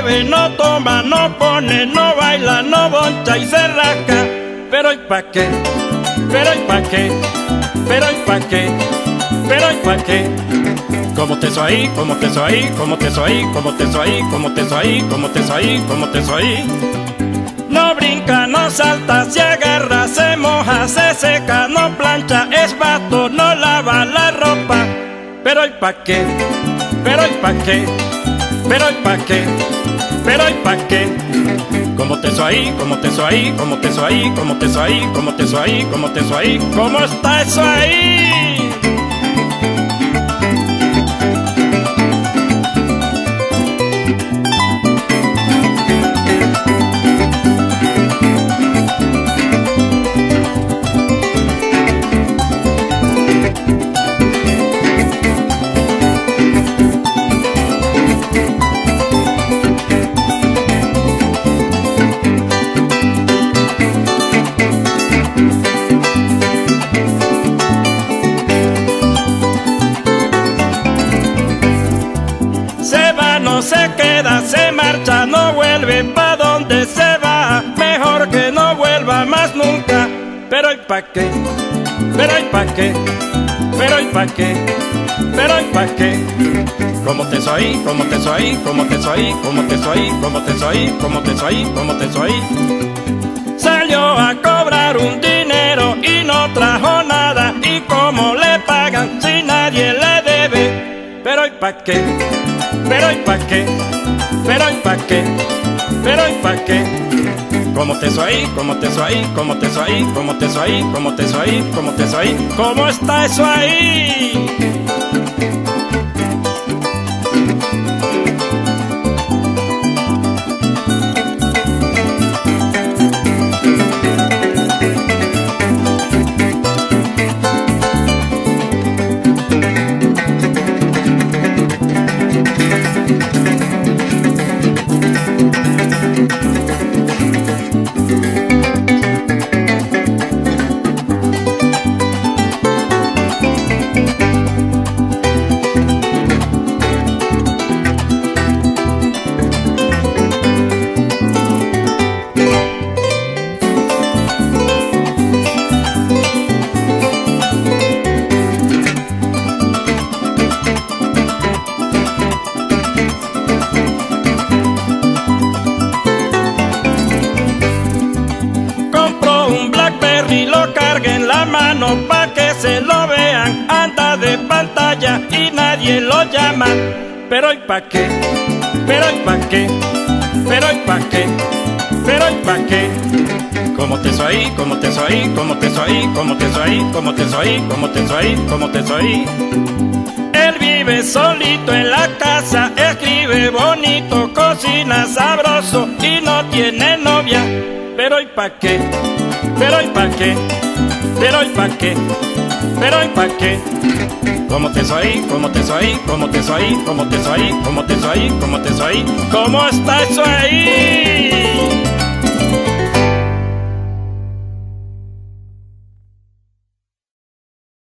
bebe, no toma, no pone, no baila, no boncha y se rasca. Pero ¿y pa' qué? Pero ¿y pa' qué? Pero ¿y pa' qué? Pero ¿y pa' qué? Como te soy, como te soy, como te soy, como te soy, como te soy, como te soy, como te soy. No brinca, no salta, se agarra, se moja, se seca, no plancha, es vato, no lava la ropa. Pero ¿y pa' qué? Pero ¿y pa' qué? Pero ¿y pa' qué? Pero ¿y pa' qué? Como te soy, como te soy, como te soy, como te soy, como te soy, como te soy. ¿Cómo está eso ahí? No se queda, se marcha, no vuelve, pa' donde se va, mejor que no vuelva más nunca. Pero ¿y pa' qué? Pero ¿y pa' qué? Pero ¿y pa' qué? Pero ¿y pa' qué? Como te soy, como te soy, como te soy, como te soy, como te soy, como te soy, como te soy. Salió a cobrar un dinero y no trajo nada, y cómo le pagan si nadie le debe. Pero ¿y pa' qué? Pero ¿y pa' qué? Pero ¿y pa' qué? Pero ¿y pa' qué? Como te soy, como te soy, como te soy, como te soy, como te soy, como te soy. ¿Cómo está eso ahí? Y lo cargue en la mano pa' que se lo vean. Anda de pantalla y nadie lo llama. Pero ¿y pa' qué? Pero ¿y pa' qué? Pero ¿y pa' qué? Pero ¿y pa' qué? Como te soy, como te soy, como te soy, como te soy, como te soy, como te soy, como te soy. Él vive solito en la casa, escribe bonito, cocina sabroso y no tiene novia. Pero ¿y pa' qué? Pero ¿y pa' qué? Pero ¿y pa' qué? Pero ¿y pa' qué? Como te soy, como te soy, como te soy, como te soy, como te soy, como te soy. ¿Cómo está eso ahí?